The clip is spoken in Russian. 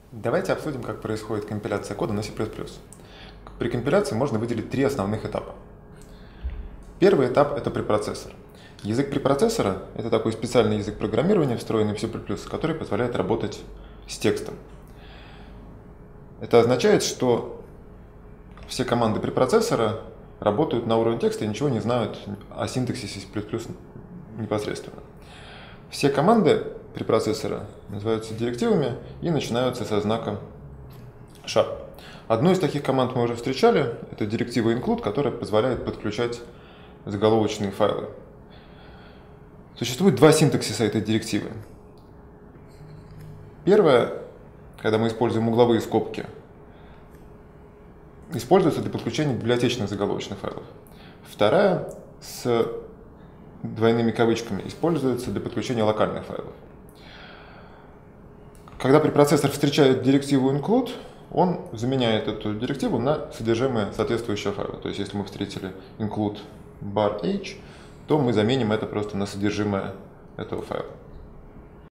Давайте обсудим, как происходит компиляция кода на C++. При компиляции можно выделить три основных этапа. Первый этап — это препроцессор. Язык препроцессора — это такой специальный язык программирования, встроенный в C++, который позволяет работать с текстом. Это означает, что все команды препроцессора работают на уровне текста и ничего не знают о синтаксисе C++ непосредственно. Все команды препроцессора называются директивами и начинаются со знака sharp. Одну из таких команд мы уже встречали, это директива include, которая позволяет подключать заголовочные файлы. Существует два синтаксиса этой директивы. Первое, когда мы используем угловые скобки, используется для подключения библиотечных заголовочных файлов. Вторая, с двойными кавычками, используется для подключения локальных файлов. Когда препроцессор встречает директиву include, он заменяет эту директиву на содержимое соответствующего файла. То есть, если мы встретили include bar h, то мы заменим это просто на содержимое этого файла.